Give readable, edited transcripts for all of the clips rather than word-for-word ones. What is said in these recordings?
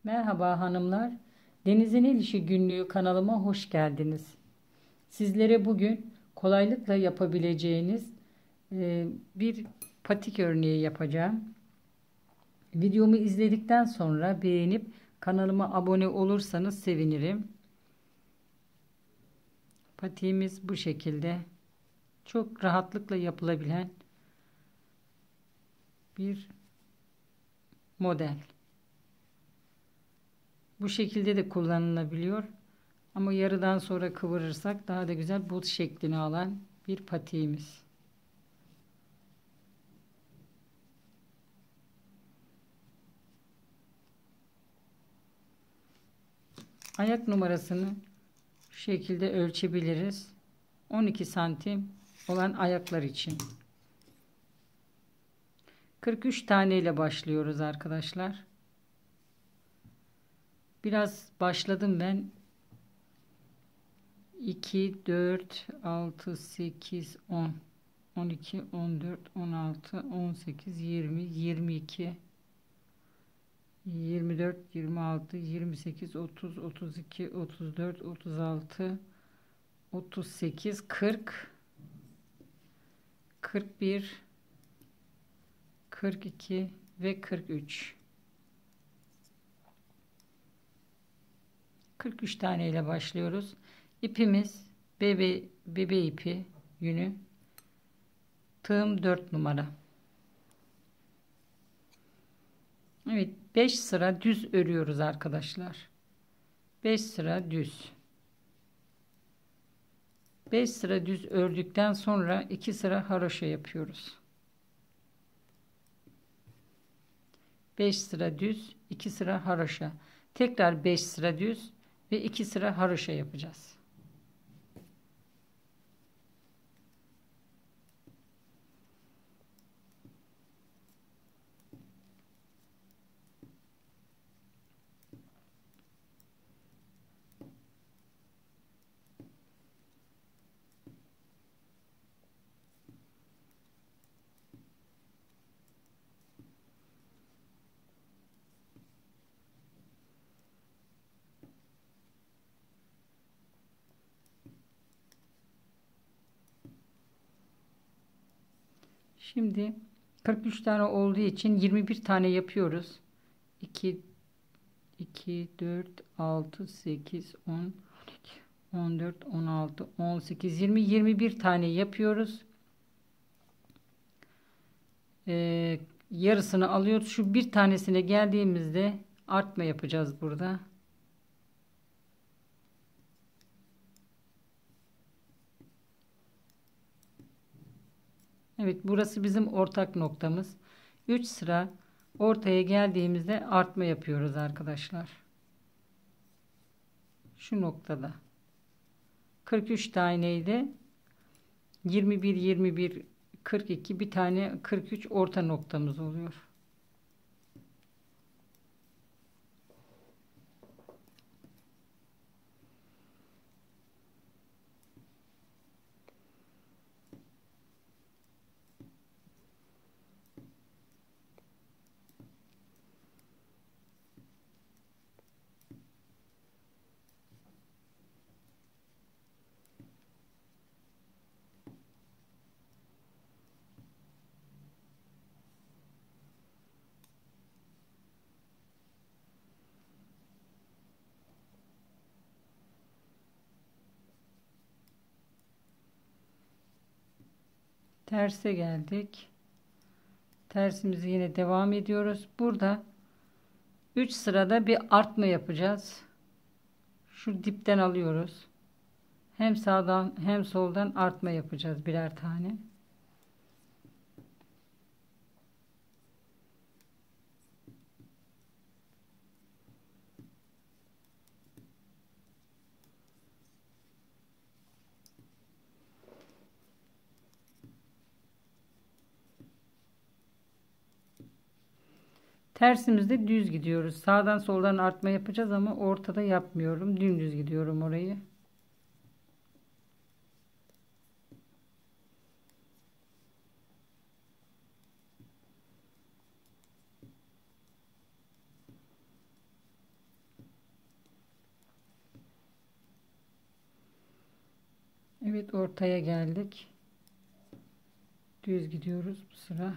Merhaba hanımlar. Deniz'in El İşi Günlüğü kanalıma hoş geldiniz. Sizlere bugün kolaylıkla yapabileceğiniz bir patik örneği yapacağım. Videomu izledikten sonra beğenip kanalıma abone olursanız sevinirim. Patiğimiz bu şekilde. Çok rahatlıkla yapılabilen bir model. Bu şekilde de kullanılabiliyor. Ama yarıdan sonra kıvırırsak daha da güzel but şeklini alan bir patiğimiz. Ayak numarasını şu şekilde ölçebiliriz. 12 santim olan ayaklar için. 43 tane ile başlıyoruz arkadaşlar. Biraz başladım ben. 2, 4, 6, 8, 10, 12, 14, 16, 18, 20, 22, 24, 26, 28, 30, 32, 34, 36, 38, 40, 41, 42 ve 43. 43 tane ile başlıyoruz. İpimiz bebe ipi yünü. Tığım 4 numara. Evet, 5 sıra düz örüyoruz arkadaşlar. 5 sıra düz. 5 sıra düz ördükten sonra 2 sıra haroşa yapıyoruz. 5 sıra düz, 2 sıra haroşa. Tekrar 5 sıra düz ve 2 sıra haroşa yapacağız. Şimdi 43 tane olduğu için 21 tane yapıyoruz. 2, 4, 6, 8, 10, 12, 14, 16, 18, 20, 21 tane yapıyoruz. Yarısını alıyoruz. Şu bir tanesine geldiğimizde artma yapacağız burada. Evet, burası bizim ortak noktamız. 3 sıra ortaya geldiğimizde artma yapıyoruz arkadaşlar. Şu noktada 43 taneydi. 21, 21, 42 bir tane 43 orta noktamız oluyor. Terse geldik. Tersimizi yine devam ediyoruz. Burada 3 sırada bir artma yapacağız. Şu dipten alıyoruz. Hem sağdan hem soldan artma yapacağız birer tane. Tersimizde düz gidiyoruz. Sağdan soldan artma yapacağız ama ortada yapmıyorum. Dümdüz gidiyorum orayı. Evet, ortaya geldik. Düz gidiyoruz bu sıra.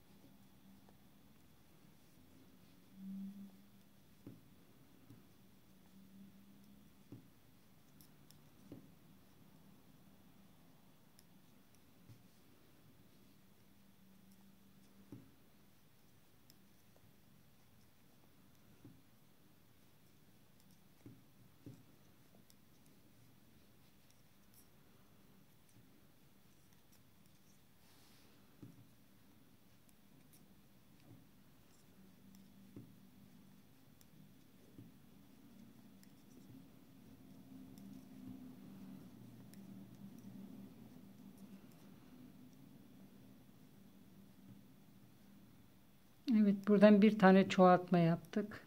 Evet, buradan bir tane çoğaltma yaptık.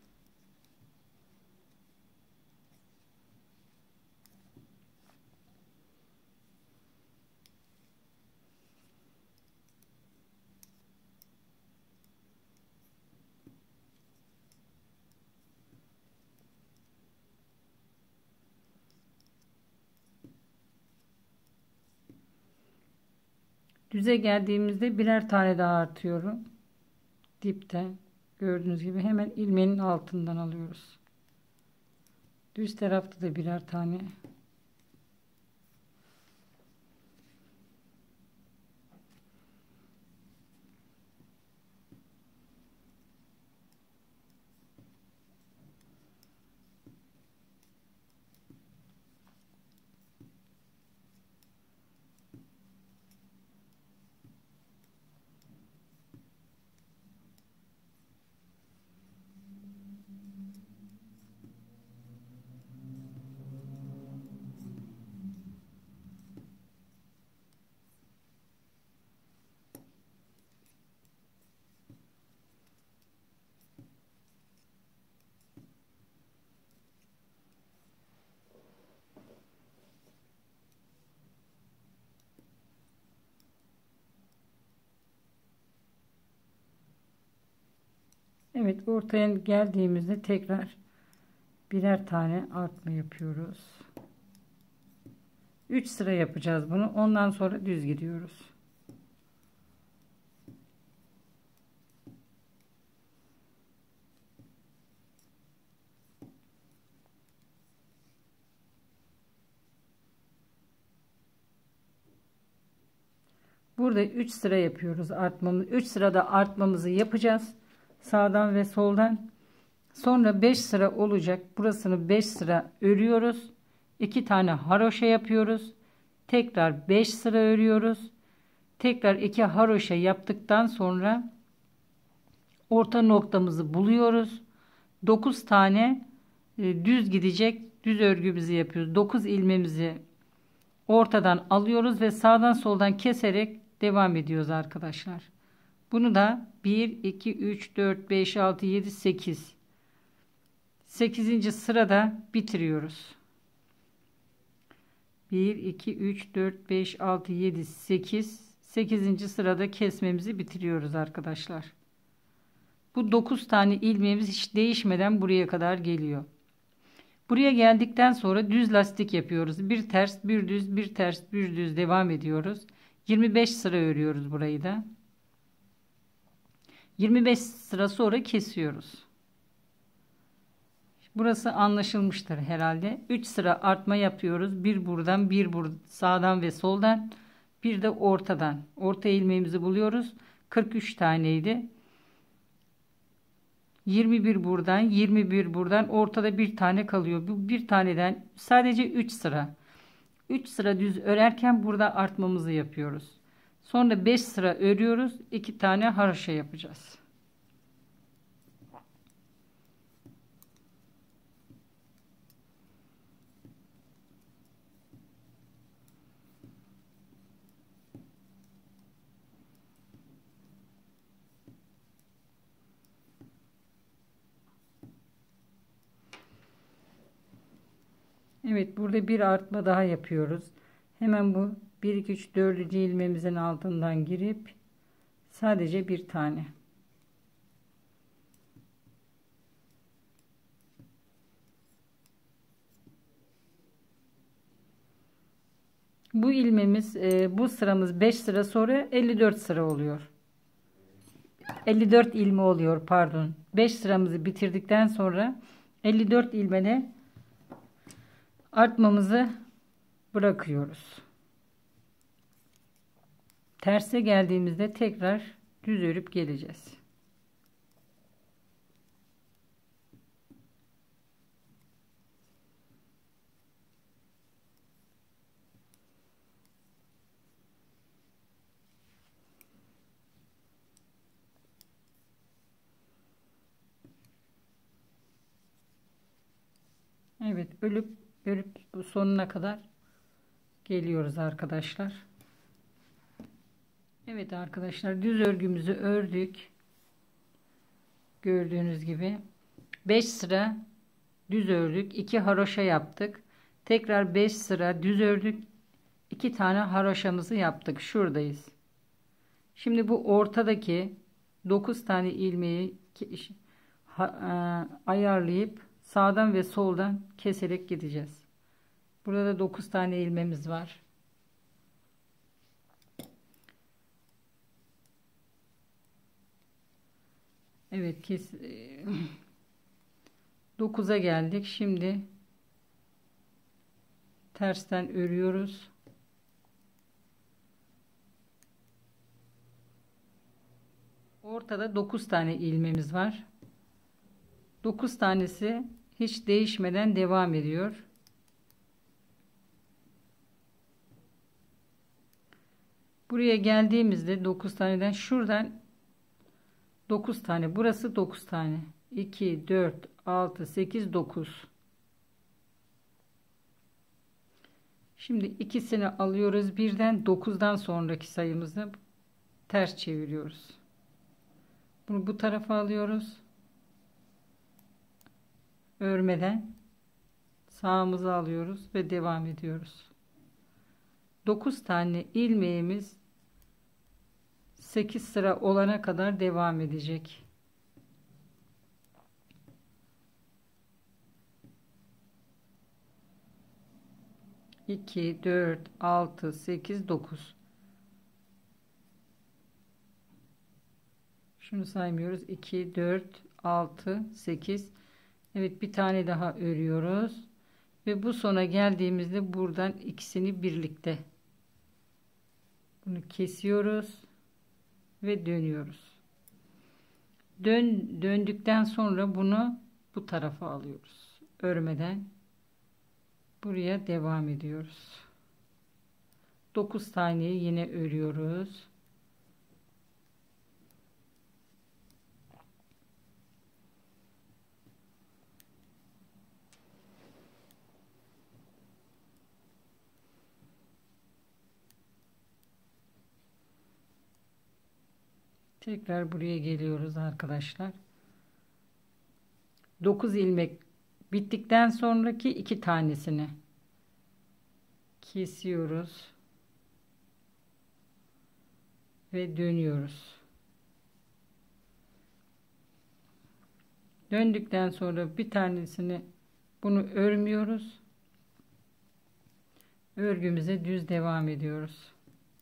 Düze geldiğimizde birer tane daha artıyorum. Dipten gördüğünüz gibi hemen ilmeğin altından alıyoruz. Düz tarafta da birer tane. Evet, ortaya geldiğimizde tekrar birer tane artma yapıyoruz. 3 sıra yapacağız bunu. Ondan sonra düz gidiyoruz. Burada 3 sıra yapıyoruz artmamı. 3 sırada artmamızı yapacağız. Sağdan ve soldan. Sonra 5 sıra olacak. Burasını 5 sıra örüyoruz. 2 tane haroşa yapıyoruz. Tekrar 5 sıra örüyoruz. Tekrar 2 haroşa yaptıktan sonra orta noktamızı buluyoruz. 9 tane düz gidecek düz örgümüzü yapıyoruz. 9 ilmeğimizi ortadan alıyoruz ve sağdan soldan keserek devam ediyoruz arkadaşlar. Bunu da 1 2 3 4 5 6 7 8 8. sırada bitiriyoruz. 1 2 3 4 5 6 7 8 8. sırada kesmemizi bitiriyoruz arkadaşlar. Bu 9 tane ilmeğimiz hiç değişmeden buraya kadar geliyor. Buraya geldikten sonra düz lastik yapıyoruz. Bir ters, bir düz, bir ters, bir düz devam ediyoruz. 25 sıra örüyoruz burayı da. 25 sıra sonra kesiyoruz. Burası anlaşılmıştır herhalde. 3 sıra artma yapıyoruz. Bir buradan, bir sağdan ve soldan, bir de ortadan. Orta ilmeğimizi buluyoruz. 43 taneydi. 21 buradan, 21 buradan, ortada bir tane kalıyor. Bu bir taneden sadece 3 sıra. 3 sıra düz örerken burada artmamızı yapıyoruz. Sonra 5 sıra örüyoruz. 2 tane haroşa yapacağız. Evet, burada bir artma daha yapıyoruz. Hemen bu 1 2 3 4. ilmeğimizin altından girip sadece bir tane. Bu ilmemiz bu sıramız 5 sıra sonra 54 sıra oluyor. 54 ilme oluyor, pardon. 5 sıramızı bitirdikten sonra 54 ilmene artmamızı bırakıyoruz. Terse geldiğimizde tekrar düz örüp geleceğiz. Evet, örüp sonuna kadar geliyoruz arkadaşlar. Evet arkadaşlar, düz örgümüzü ördük. Gördüğünüz gibi 5 sıra düz ördük, 2 haroşa yaptık. Tekrar 5 sıra düz ördük. 2 tane haroşamızı yaptık. Şuradayız. Şimdi bu ortadaki 9 tane ilmeği ayarlayıp sağdan ve soldan keserek gideceğiz. Burada 9 tane ilmemiz var. Evet, 9'a geldik. Şimdi tersten örüyoruz. Ortada 9 tane ilmemiz var. 9 tanesi hiç değişmeden devam ediyor. Buraya geldiğimizde 9 taneden şuradan 9 tane, burası 9 tane. 2, 4, 6, 8, 9. Şimdi ikisini alıyoruz. Birden 9'dan sonraki sayımızı ters çeviriyoruz. Bunu bu tarafa alıyoruz. Örmeden sağımızı alıyoruz ve devam ediyoruz. 9 tane ilmeğimiz 8 sıra olana kadar devam edecek. İki, 4, 6, 8, 9. Şunu saymıyoruz. 2, 4, 6, 8. Evet, bir tane daha örüyoruz. Ve bu sona geldiğimizde buradan ikisini birlikte bunu kesiyoruz ve dönüyoruz. Döndükten sonra bunu bu tarafa alıyoruz. Örmeden buraya devam ediyoruz. 9 taneyi yine örüyoruz. Tekrar buraya geliyoruz arkadaşlar. 9 ilmek bittikten sonraki 2 tanesini kesiyoruz ve dönüyoruz. Döndükten sonra bir tanesini bunu örmüyoruz. Örgümüze düz devam ediyoruz.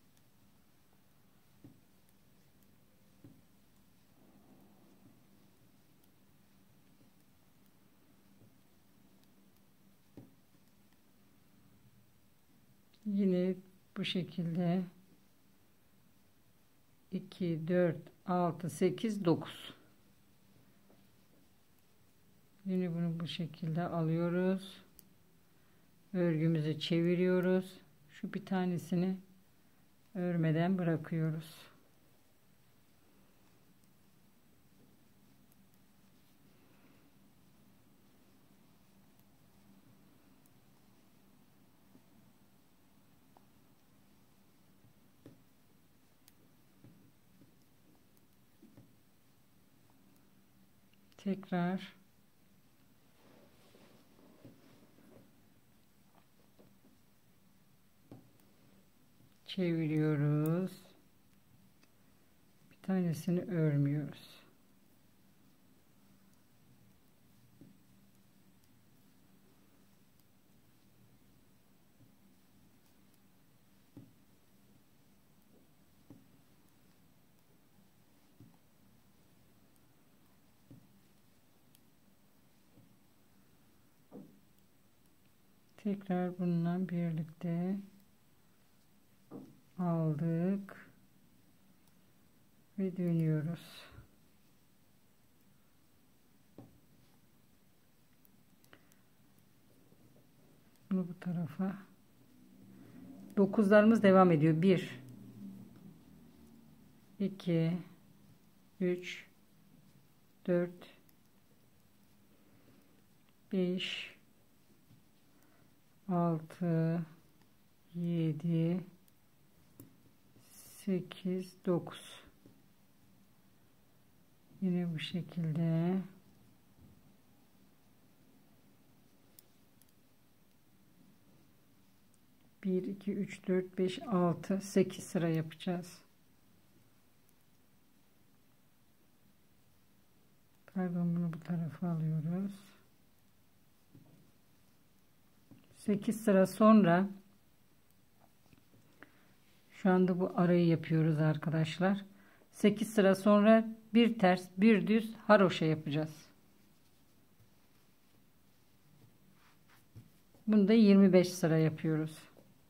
Yine bu şekilde 2, 4, 6, 8, 9. Yine bunu bu şekilde alıyoruz. Örgümüzü çeviriyoruz. Şu bir tanesini örmeden bırakıyoruz. Tekrar çeviriyoruz. Bir tanesini örmüyoruz. Tekrar bununla birlikte aldık ve dönüyoruz. Bunu bu tarafa. 9'larımız devam ediyor. 1 2 3 4 5 6 7 8 9. Yine bu şekilde. Bir, iki, üç, dört, beş, altı, 8 sıra yapacağız. Pardon, bunu bu tarafa alıyoruz. 8 sıra sonra şu anda bu arayı yapıyoruz arkadaşlar. 8 sıra sonra bir ters bir düz haroşa yapacağız. Bunu da 25 sıra yapıyoruz.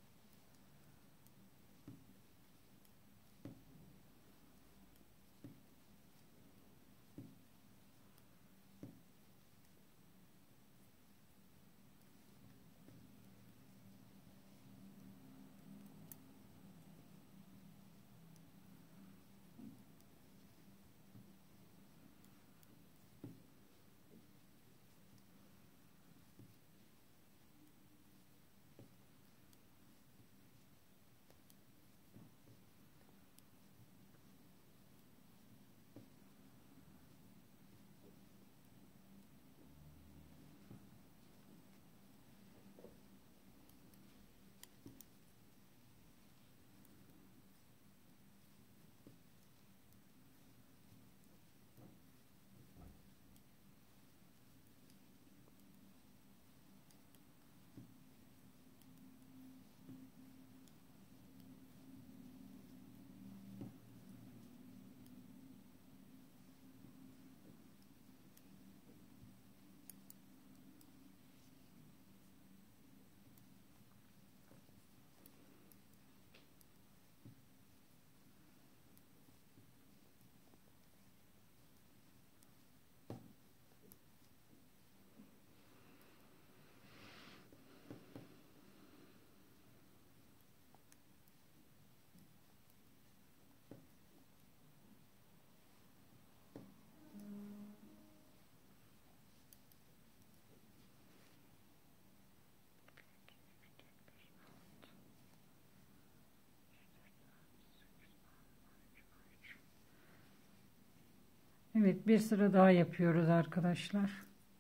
Evet, bir sıra daha yapıyoruz arkadaşlar.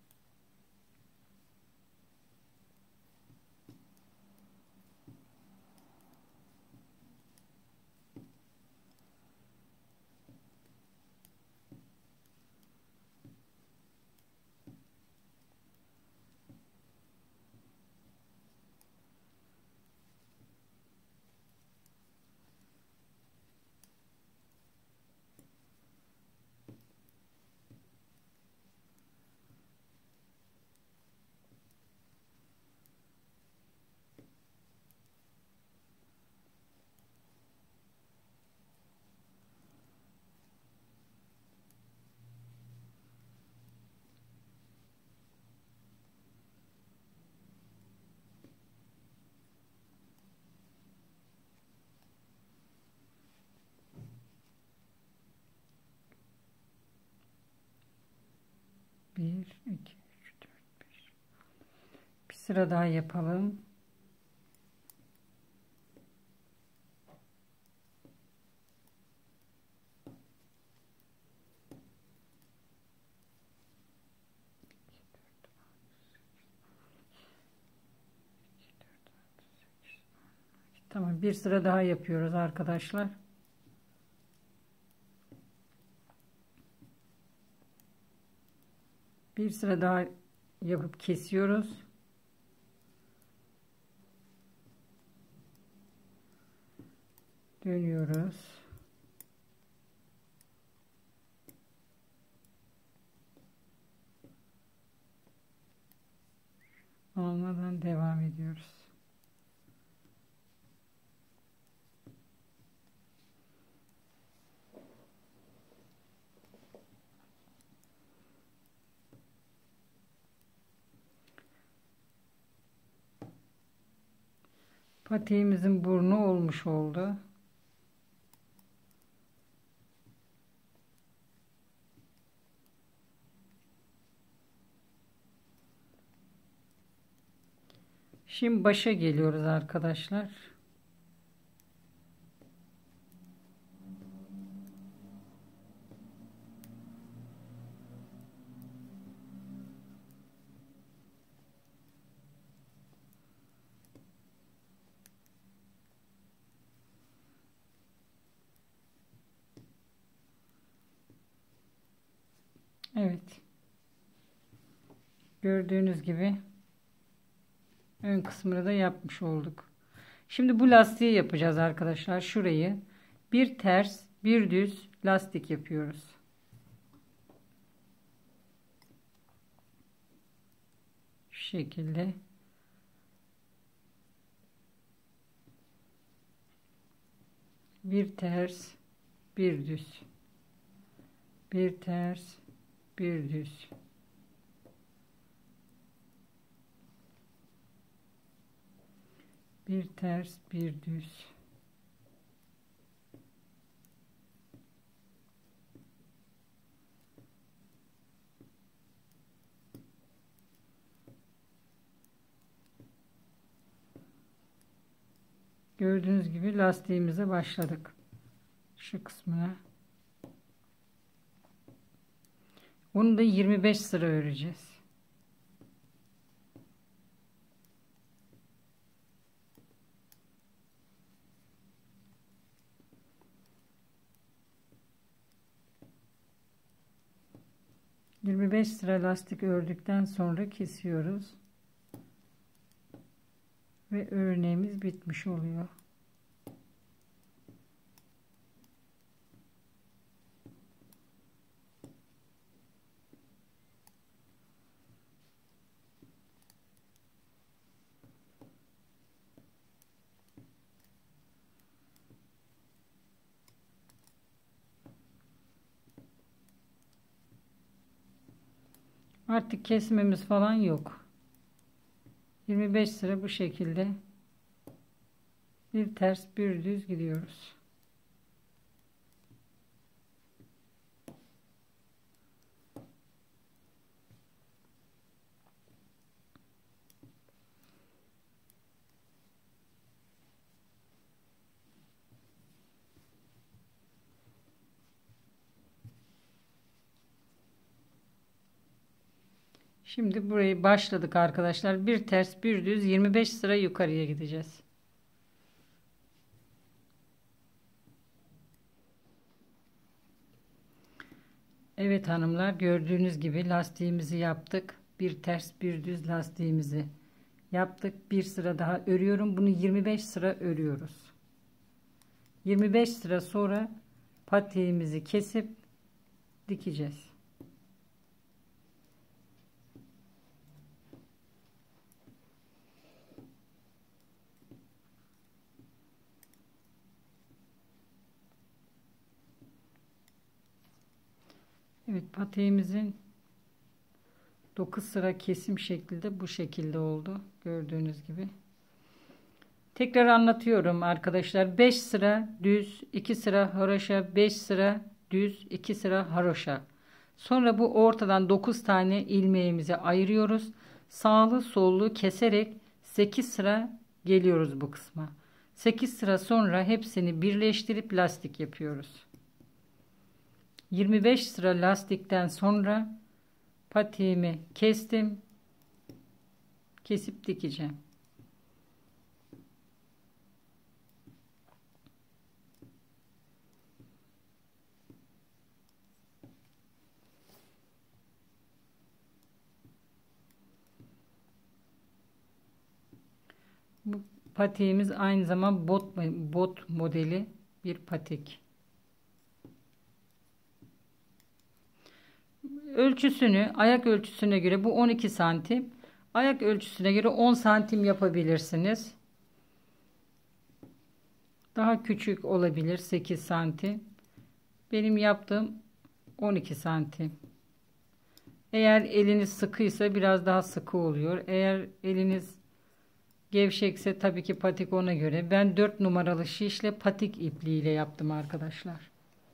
Bir, iki, üç, dört, beş. Bir sıra daha yapalım. Tamam, bir sıra daha yapıyoruz arkadaşlar. Bir sıra daha yapıp kesiyoruz. Dönüyoruz. almadan devam ediyoruz. Patiğimizin burnu olmuş oldu. Şimdi başa geliyoruz arkadaşlar. Evet. Gördüğünüz gibi ön kısmını da yapmış olduk. Şimdi bu lastiği yapacağız arkadaşlar. Şurayı bir ters, bir düz lastik yapıyoruz. Şu şekilde. Bir ters, bir düz. Bir ters, bir düz. Bir ters, bir düz. Gördüğünüz gibi lastiğimize başladık. Şu kısmına. Bunu da 25 sıra öreceğiz. ...25 sıra lastik ördükten sonra kesiyoruz. Ve örneğimiz bitmiş oluyor. Artık kesmemiz falan yok. 25 sıra bu şekilde bir ters bir düz gidiyoruz. Şimdi burayı başladık arkadaşlar. Bir ters bir düz 25 sıra yukarıya gideceğiz. Evet hanımlar, gördüğünüz gibi lastiğimizi yaptık. Bir ters bir düz lastiğimizi yaptık. Bir sıra daha örüyorum. Bunu 25 sıra örüyoruz. 25 sıra sonra patiğimizi kesip dikeceğiz. Evet, patiğimizin 9 sıra kesim şekilde bu şekilde oldu. Gördüğünüz gibi. Tekrar anlatıyorum arkadaşlar. 5 sıra düz, 2 sıra haroşa, 5 sıra düz, 2 sıra haroşa. Sonra bu ortadan 9 tane ilmeğimizi ayırıyoruz. Sağlı sollu keserek 8 sıra geliyoruz bu kısma. 8 sıra sonra hepsini birleştirip lastik yapıyoruz. 25 sıra lastikten sonra patiğimi kestim. Kesip dikeceğim. Bu patiğimiz aynı zamanda bot modeli bir patik. Ölçüsünü, ayak ölçüsüne göre bu 12 santim. Ayak ölçüsüne göre 10 santim yapabilirsiniz. Daha küçük olabilir, 8 santim. Benim yaptığım 12 santim. Eğer eliniz sıkıysa biraz daha sıkı oluyor. Eğer eliniz gevşekse tabii ki patik ona göre. Ben 4 numaralı şişle patik ipliğiyle yaptım arkadaşlar.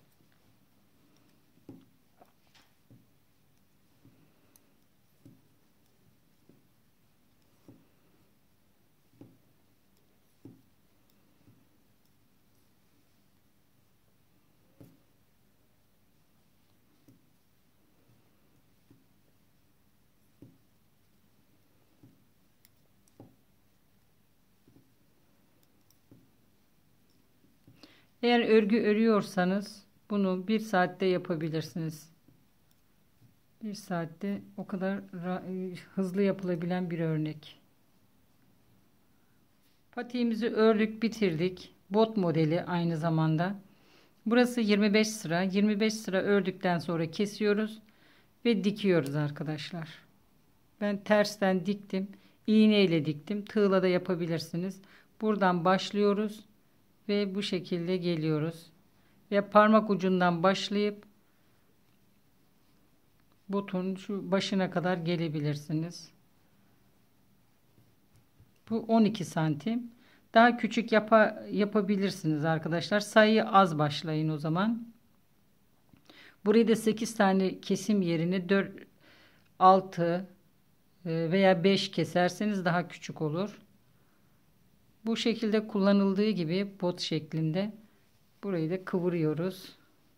Eğer örgü örüyorsanız bunu 1 saatte yapabilirsiniz. 1 saatte o kadar hızlı yapılabilen bir örnek. Patiğimizi ördük, bitirdik. Bot modeli aynı zamanda. Burası 25 sıra. 25 sıra ördükten sonra kesiyoruz ve dikiyoruz arkadaşlar. Ben tersten diktim. İğne ile diktim. Tığla da yapabilirsiniz. Buradan başlıyoruz ve bu şekilde geliyoruz. Ve parmak ucundan başlayıp botun şu başına kadar gelebilirsiniz. Bu 12 santim. Daha küçük yapabilirsiniz arkadaşlar. Sayıyı az başlayın o zaman. Burayı da 8 tane kesim yerine 4, 6 veya 5 keserseniz daha küçük olur. Bu şekilde kullanıldığı gibi bot şeklinde burayı da kıvırıyoruz.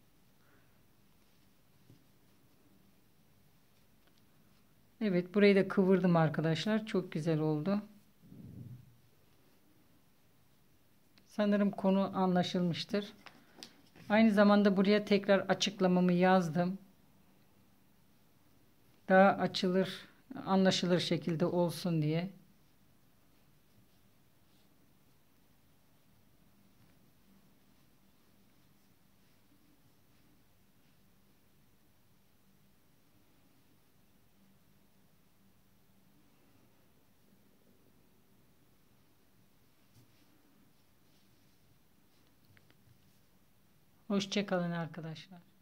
Evet, burayı da kıvırdım arkadaşlar. Çok güzel oldu. Sanırım konu anlaşılmıştır. Aynı zamanda buraya tekrar açıklamamı yazdım. Daha açılır, anlaşılır şekilde olsun diye. Hoşça kalın arkadaşlar.